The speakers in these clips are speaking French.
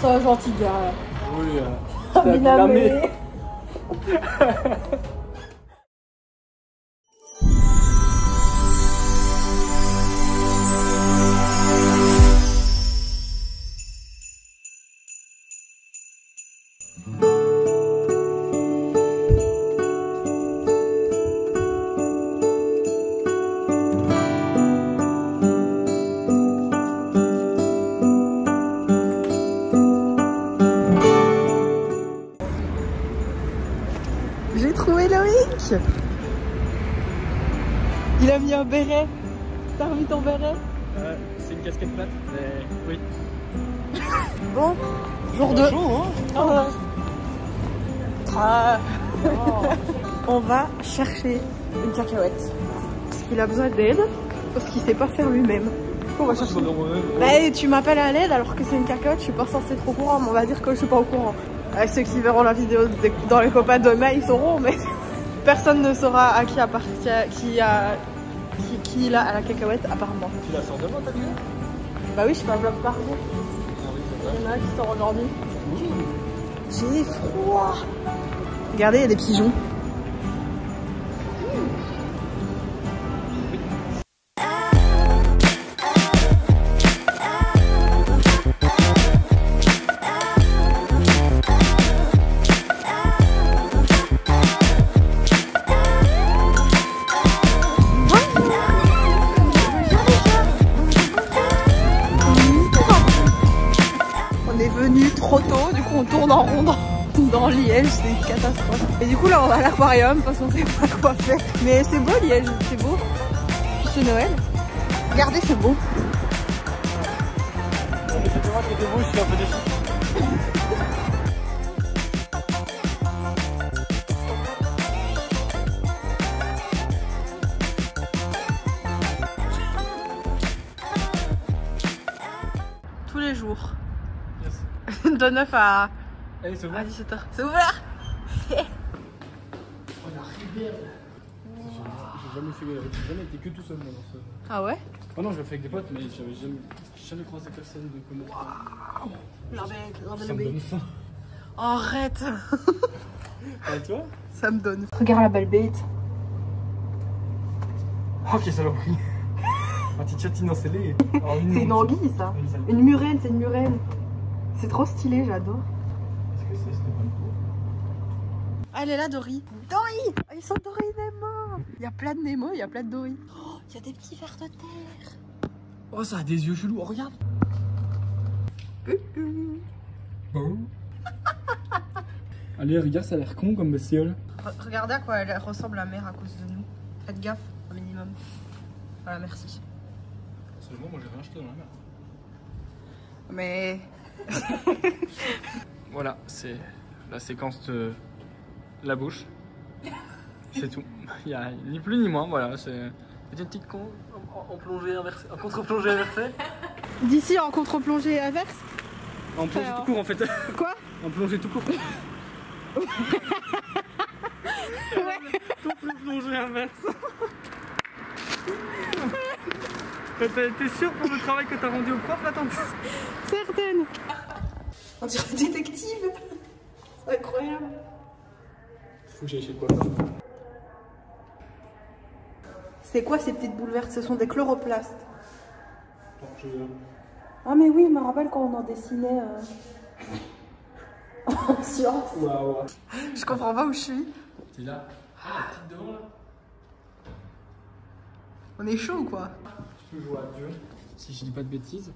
C'est un gentil gars. Oui, Binamé. J'ai trouvé Loïc. Il a mis un béret. T'as remis ton béret? C'est une casquette plate, mais oui. Bon, jour 2. Hein. On va chercher une cacahuète. Parce qu'il a besoin d'aide. Parce qu'il sait pas faire lui-même. On va chercher. Bah, tu m'appelles à l'aide alors que c'est une cacahuète. Je suis pas censée être au courant, mais on va dire que je suis pas au courant. Ceux qui verront la vidéo dans les copains de mai, ils sauront, mais personne ne saura à qui appartient, qui il a à la cacahuète apparemment. Tu la sors demain, t'as dit? Bah oui, je fais un vlog par jour. Ah oui, c'est vrai. Il y en a qui sort aujourd'hui. J'ai froid. Regardez, il y a des pigeons. Trop tôt, du coup on tourne en rond dans Liège, c'est une catastrophe. Et du coup là on va à l'aquarium parce qu'on sait pas quoi faire. Mais c'est beau Liège, c'est beau. C'est Noël. Regardez, c'est beau. C'est moi qui étais beau, je suis un peu déçu. Tous les jours. De 9 à 17h. C'est ouvert. Oh, la rivière. J'ai jamais été que tout seul moi dans ce... Ah ouais? Oh non, je l'ai fait avec des potes, mais j'avais jamais croisé personne de comme ça. Ça me donne faim. Arrête. Ah, toi? Ça me donne. Regarde la belle bête. Oh, quelle saloperie. Un petit chatine encelé. C'est une anguille ça. Une murène, c'est une murène. C'est trop stylé, j'adore. Est-ce que c'est Stéphane Cour? Ah, elle est là, Dory. Dory! Ils sont Dory Nemo. Il y a plein de Nemo, il y a plein de Dory. Oh, il y a des petits vers de terre. Oh, ça a des yeux chelous. Oh, regarde. Bon. Allez, regarde, ça a l'air con comme bestiole. Regardez à quoi elle ressemble la mer à cause de nous. Faites gaffe, au minimum. Voilà, merci. Seulement, moi j'ai rien acheté dans la mer. Mais... Voilà, c'est la séquence de la bouche. C'est tout. Il n'y a ni plus ni moins, voilà. C'est une petite con en plongée inversée, en contre-plongée inversée. D'ici en contre-plongée inverse. En plongée tout court en fait. Quoi? En plongée tout court. Ouais. Contre-plongée inverse. T'es sûr pour le travail que t'as rendu au prof là, tante? Certaine. On dirait une détective. C'est incroyable. Faut que j'aille chez toi. C'est quoi ces petites boules vertes? Ce sont des chloroplastes. Je... Ah mais oui, je me rappelle quand on en dessinait en sciences. Waouh. Je comprends pas où je suis. T'es là? Ah, la petite devant là. On est chaud ou quoi? Tu peux jouer à Dieu, si je dis pas de bêtises.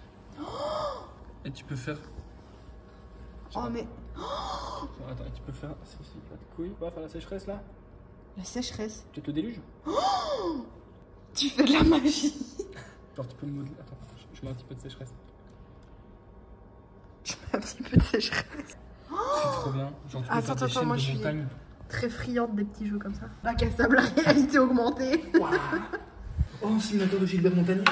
Et tu peux faire... Oh mais... Attends, et tu peux faire... Ceci, pas de couilles. On va faire la sécheresse là. La sécheresse. Peut-être le déluge. Tu fais de la magie. Genre tu peux me modeler... Attends, je mets un petit peu de sécheresse. Je mets un petit peu de sécheresse. C'est trop bien. Genre tu peux faire des chaînes moi de je suis montagne. très friande des petits jeux comme ça. La cassable, la réalité augmentée. Wow. Oh, un simulateur de Gilbert Montagnier.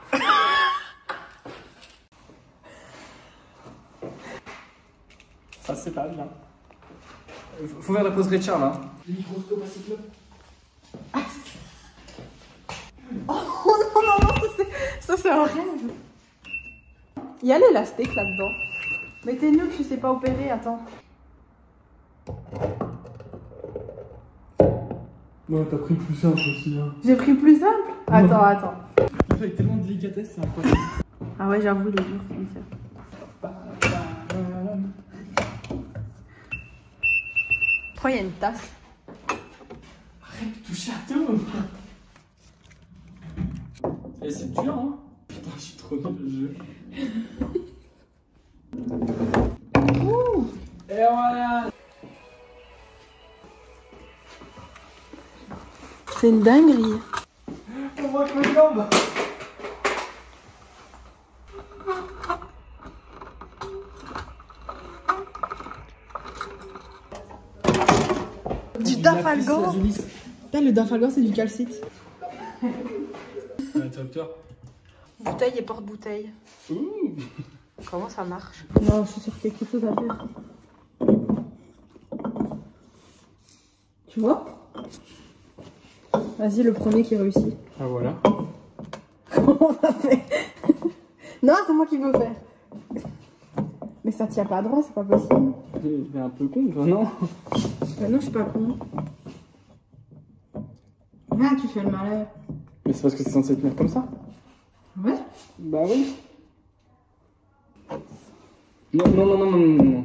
Ça c'est pas bien. Faut faire la pause Richard là. Le microscope à cyclope. Oh non, ça c'est un rêve. Il y a l'élastique là-dedans. Mais t'es nul, tu sais pas opérer, attends. Ouais, t'as pris le plus simple aussi. Hein. J'ai pris le plus simple? Attends, attends. Tu fais avec tellement de délicatesse, c'est impossible. Ah ouais, j'avoue, il est dur, celui-ci. Pourquoi il y a une tasse? Arrête de toucher à tout. Et c'est dur, hein. Putain, je suis trop nul le jeu. Ouh. Et voilà. C'est une dinguerie. On voit que mes jambes. Du Dafalgan. Putain, le Dafalgan, c'est du calcite. Interrupteur. Bouteille et porte-bouteille. Ouh. Comment ça marche? Non, je suis sur quelque chose à faire. Tu vois? Vas-y, le premier qui réussit. Ah voilà. Comment on a fait? Non, c'est moi qui veux faire. Mais ça tient pas droit, c'est pas possible. T'es un peu con, toi, non? Non, je suis pas con. Ah, tu fais le malin. Mais c'est parce que c'est censé tenir comme ça. Ouais. Bah oui. Non, non, non, non, non, non, non.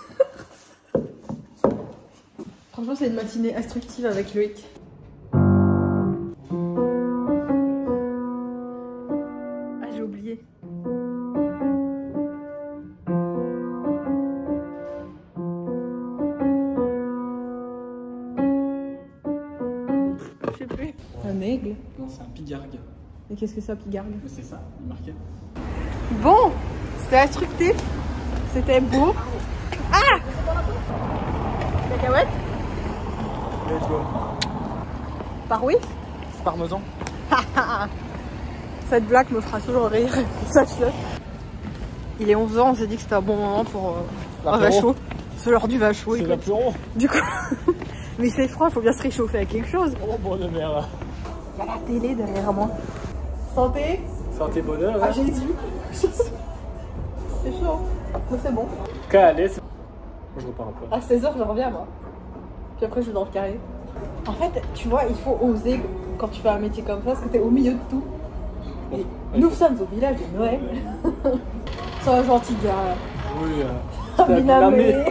Franchement, c'est une matinée instructive avec Loïc. Ah, j'ai oublié. Je sais plus. Un aigle? Non, c'est un pigargue. Mais qu'est-ce que ça, pigargue? Mais c'est ça, il marquait. Bon, c'était instructif. C'était beau. Ah! Cacahuète? Let's go. Par oui? Parmesan. Cette blague me fera toujours rire, sache-le. Il est 11h, on s'est dit que c'était un bon moment pour un vin chaud. C'est l'heure du vin chaud. C'est l'apéro. Du coup, mais c'est froid, il faut bien se réchauffer avec quelque chose. Oh, bonne mère. Il y a la télé derrière moi. Santé. Santé, bonheur. À Jésus. C'est chaud, mais c'est bon. Allez, c'est... Je repars un peu. À 16h, je reviens moi. Puis après, je vais dans le carré. En fait, tu vois, il faut oser quand tu fais un métier comme ça, parce que t'es au milieu de tout. Et nous sommes au village de Noël. Sois gentil, gars. Oui, Binamé.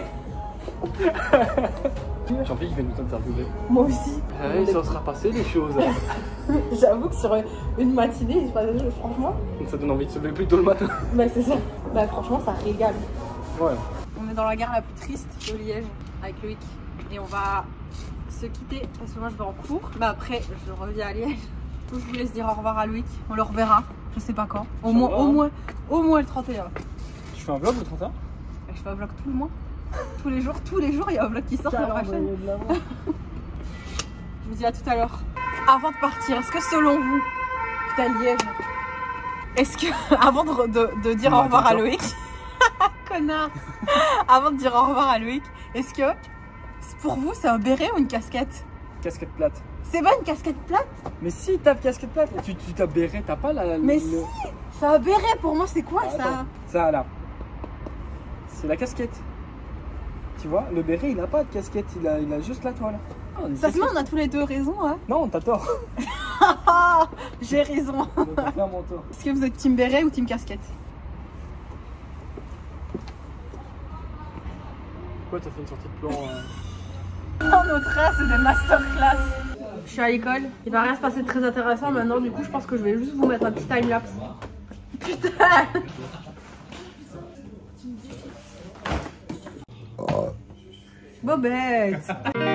J'ai envie qu'il va nous interviewer. Moi aussi. Ah oui, ça sera passé les choses. J'avoue que sur une matinée, il se passe des choses, franchement. Ça donne envie de se lever plus tôt le matin. Bah, c'est ça. Bah, franchement, ça régale. Ouais. On est dans la gare la plus triste de Liège avec Loïc. Et on va se quitter parce que moi je vais en cours. Mais après, je reviens à Liège. Donc, je vous laisse dire au revoir à Loïc. On le reverra, je sais pas quand. Au moins le 31. Tu fais un vlog le 31? Je fais un vlog tout le mois. Tous les jours, il y a un vlog qui sort sur ma chaîne. Je vous dis à tout à l'heure. Avant de partir, est-ce que selon vous, putain Liège, est-ce que, avant de dire au revoir à Loïc, connard, avant de dire au revoir à Loïc, est-ce que pour vous c'est un béret ou une casquette? Casquette plate. C'est pas une casquette plate? Mais si, t'as casquette plate. Tu t'as béret, t'as pas la... Mais si, c'est un béret pour moi, c'est quoi ça? Attends. Ça là. C'est la casquette. Tu vois, le béret il a pas de casquette, il a juste la toile. Ça se met, on a tous les deux raison, hein? Non, t'as tort. J'ai raison. T'as clairement tort. Est-ce que vous êtes team béret ou team casquette? Pourquoi t'as fait une sortie de plan Oh, notre race, c'est des masterclass. Je suis à l'école, il va rien se passer de très intéressant maintenant, du coup je pense que je vais juste vous mettre un petit timelapse. Putain! Bobette!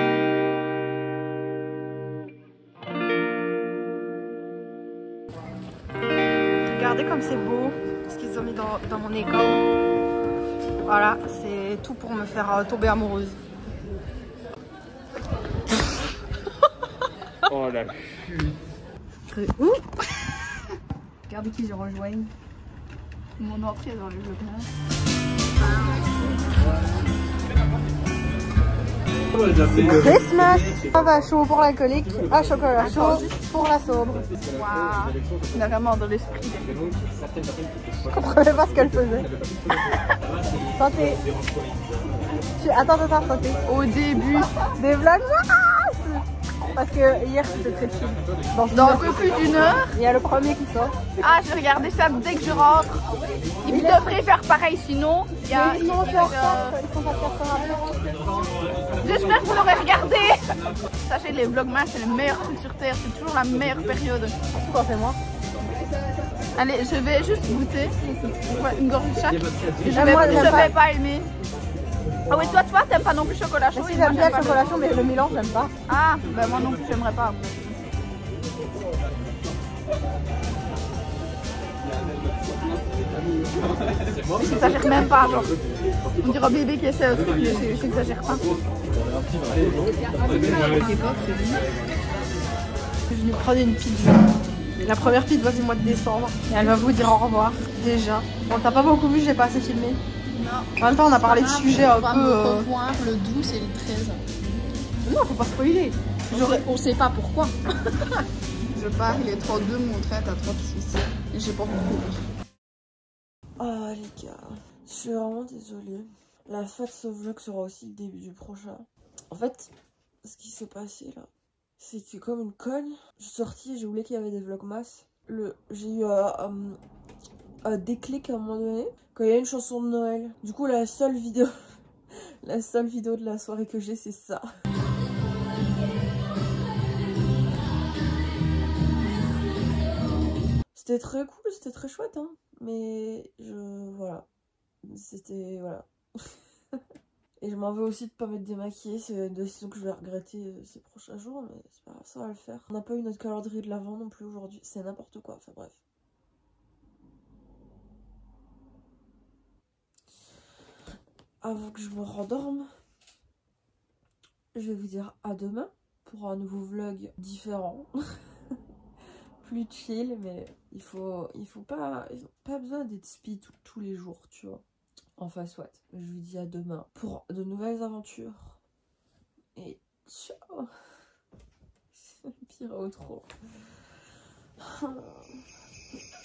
Regardez comme c'est beau, ce qu'ils ont mis dans mon école. Voilà, c'est tout pour me faire tomber amoureuse. Oh la chute. Ouh. Regardez qui je rejoins. Mon entrée dans le jeu. Christmas. Chocolat chaud pour l'alcoolique, chocolat chaud pour la sobre. Waouh. On est vraiment dans l'esprit. Je comprenais pas ce qu'elle faisait. Santé. Attends, santé. Au début, Des vlogs. Parce que hier c'était très chill. dans un peu plus d'une heure. Il y a le premier qui sort. Ah, j'ai regardé ça dès que je rentre. Il devrait faire pareil, sinon il y a. Ils sont en retard. Ils sont pas très J'espère que vous l'aurez regardé. Sachez, les vlogmas, c'est le meilleur truc sur terre. C'est toujours la meilleure période. Quoi, c'est moi. Allez, je vais juste goûter. Ouais, une gorgée de chaque. Je Moi, vais, j'aime je pas. vais pas aimer. Ah oui, toi, t'aimes pas non plus chocolat chaud. Si et moi, j'aime bien le pas chocolat chaud, mais le mélange j'aime pas. Ah, bah moi non plus, j'aimerais pas. J'exagère même pas, genre. On dirait un bébé qui essaie un truc, mais j'exagère pas. Je vais prendre une pizza. La première pizza du mois de décembre. Et elle va vous dire au revoir, déjà. Bon, t'as pas beaucoup vu, j'ai pas assez filmé. Non. En même temps, on a parlé de sujets un peu... revoir le 12 et le 13. Non, faut pas spoiler. On sait pas pourquoi. Je pars, il est 32, mon train est à 36. Et j'ai pas beaucoup. Oh les gars, je suis vraiment désolée. La fin de ce vlog sera aussi le début du prochain. En fait, ce qui s'est passé là, c'est que comme une conne, je suis sortie et j'ai oublié qu'il y avait des vlogmas. J'ai eu un déclic à un moment donné quand il y a une chanson de Noël. Du coup, la seule vidéo de la soirée que j'ai, c'est ça. C'était très cool, c'était très chouette, hein. Mais voilà. C'était... Voilà. Et je m'en veux aussi de pas m'être démaquillée. C'est une décision que je vais regretter ces prochains jours. Mais c'est pas grave, ça va le faire. On n'a pas eu notre calendrier de l'avant non plus aujourd'hui. C'est n'importe quoi. Enfin bref. Avant que je me rendorme, je vais vous dire à demain pour un nouveau vlog différent. Plus chill, mais il faut pas besoin d'être speed tous les jours, tu vois. Enfin soit, je vous dis à demain pour de nouvelles aventures. Et ciao. C'est le pire outro.